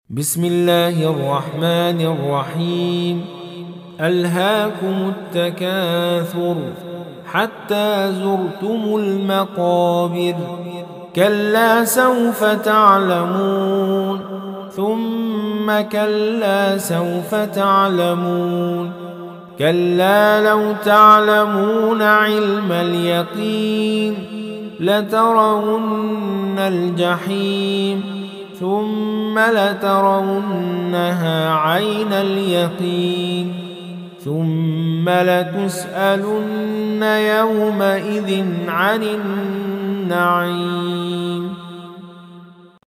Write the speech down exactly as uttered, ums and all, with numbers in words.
بسم الله الرحمن الرحيم. ألهاكم التكاثر حتى زرتم المقابر، كلا سوف تعلمون ثم كلا سوف تعلمون، كلا لو تعلمون علم اليقين لترون الجحيم ثم لترونها عين اليقين ثم لتسألن يومئذ عن النعيم.